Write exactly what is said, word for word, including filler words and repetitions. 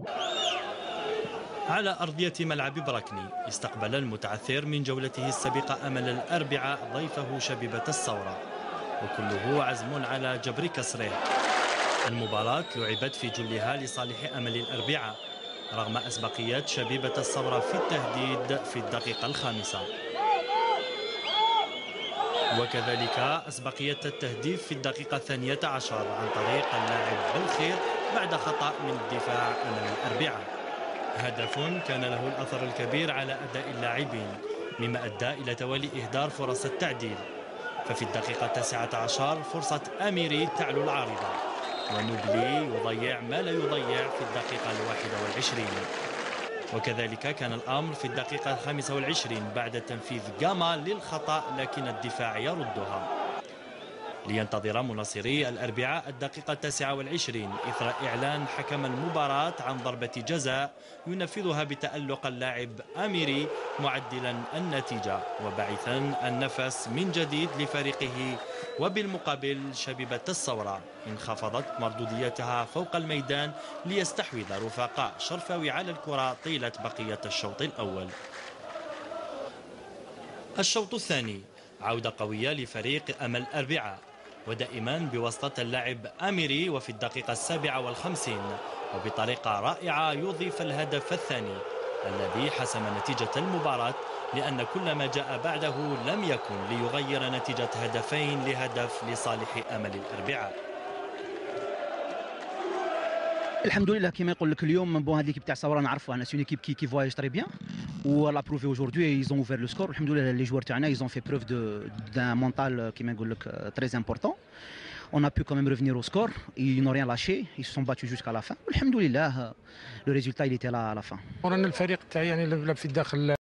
على أرضية ملعب بركني استقبل المتعثر من جولته السابقة أمل الأربعاء ضيفه شبيبة الثورة، وكله عزم على جبر كسره. المباراة لعبت في جلها لصالح أمل الأربعاء رغم أسبقية شبيبة الثورة في التهديد في الدقيقة الخامسة، وكذلك أسبقية التهديف في الدقيقة الثانية عشر عن طريق اللاعب بالخير بعد خطأ من الدفاع أمل الأربعاء. هدف كان له الأثر الكبير على أداء اللاعبين مما أدى إلى توالي إهدار فرص التعديل، ففي الدقيقة التاسعة عشر فرصة أميري تعلو العارضة ونوبلي يضيع ما لا يضيع في الدقيقة الواحدة والعشرين، وكذلك كان الأمر في الدقيقة الخامسة والعشرين بعد تنفيذ جاما للخطأ لكن الدفاع يردها، لينتظر مناصري الأربعاء الدقيقة التاسعة والعشرين إثر إعلان حكم المباراة عن ضربة جزاء ينفذها بتألق اللاعب أميري معدلا النتيجة وباعثا النفس من جديد لفريقه. وبالمقابل شبيبة الثورة انخفضت مردوديتها فوق الميدان ليستحوذ رفاقاء شرفاوي على الكرة طيلة بقية الشوط الأول. الشوط الثاني عودة قوية لفريق أمل أربعاء ودائما بواسطة اللاعب أميري، وفي الدقيقة السابعة والخمسين وبطريقة رائعة يضيف الهدف الثاني الذي حسم نتيجة المباراة، لأن كل ما جاء بعده لم يكن ليغير نتيجة هدفين لهدف لصالح أمل الأربعاء. الحمد لله كما يقول لك اليوم بون هذه ليكيب تاع الثوره نعرفوها، انا سي اون ايكيب كي كي فواياج تري بيان و لا بروفي اوجوردي ايزون اوفير لو سكور. الحمد لله لي جوار تاعنا ايزون في بروف دو دان مونتال كيما نقول لك تري امبورطون. On a pu quand même revenir au score, ils n'ont rien lâché, ils se sont battus jusqu'à la fin. الحمد لله le résultat il était là à la fin. ورانا الفريق تاعي يعني لعب في الداخل